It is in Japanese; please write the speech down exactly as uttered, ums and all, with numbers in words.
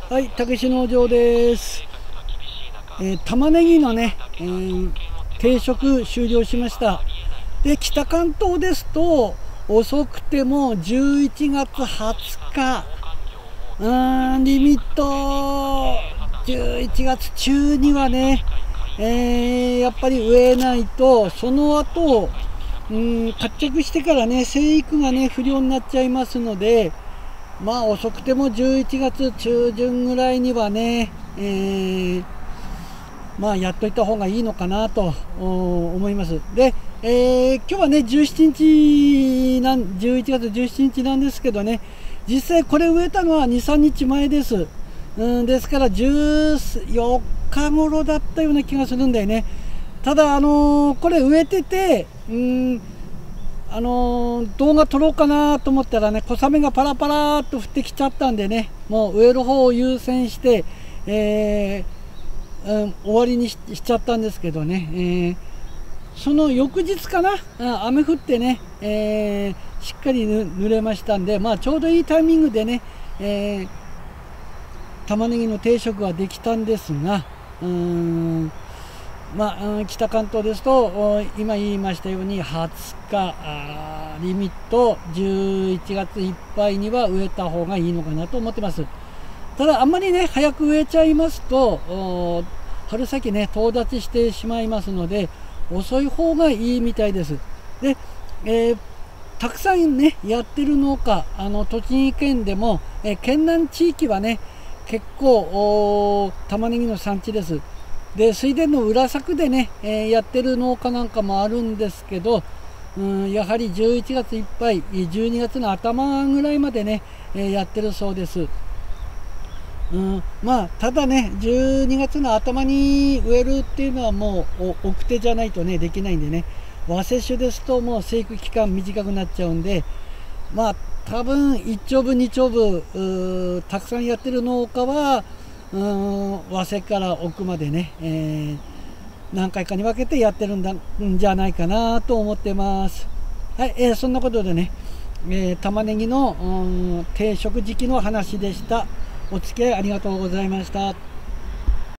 はい、たけし農場です。えー、玉ねぎのね、えー、定食終了しました。で、北関東ですと、遅くてもじゅういちがつはつか、うーん、リミット、じゅういちがつ中にはね、えー、やっぱり植えないと、その後、うん、活着してからね、生育がね、不良になっちゃいますので、まあ遅くてもじゅういちがつ中旬ぐらいにはね、えー、まあやっといた方がいいのかなと思います。で、えー、今日はねじゅうしちにちなんじゅういちがつじゅうしちにちなんですけどね、実際これ植えたのはにさんにちまえです。うん、ですからじゅうよっか頃だったような気がするんだよね。ただあのー、これ植えてて、うんあのー、動画撮ろうかなと思ったらね、小雨がパラパラっと降ってきちゃったんでね、もう植える方を優先して、えーうん、終わりに し, しちゃったんですけどね、えー、その翌日かな、雨降ってね、えー、しっかり濡れましたんで、まあ、ちょうどいいタイミングでね、えー、玉ねぎの定食はできたんですが、うーんまあ、北関東ですと今言いましたようにはつかリミットじゅういちがついっぱいには植えた方がいいのかなと思ってます。ただあんまりね早く植えちゃいますと春先ねとう立ちしてしまいますので遅い方がいいみたいです。で、えー、たくさんねやってる農家あの栃木県でも、えー、県南地域はね結構玉ねぎの産地です。で水田の裏作でね、えー、やってる農家なんかもあるんですけど、うん、やはりじゅういちがついっぱいじゅうにがつの頭ぐらいまでね、えー、やってるそうです。うん、まあただねじゅうにがつの頭に植えるっていうのはもう奥手じゃないとねできないんでね、和接種ですともう生育期間短くなっちゃうんで、まあ多分いっ丁部に丁部たくさんやってる農家はうーん和製から奥までね、えー、何回かに分けてやってるんだんじゃないかなと思ってます。はい、えー、そんなことでね、えー、玉ねぎの定食時期の話でした。お付き合いありがとうございました。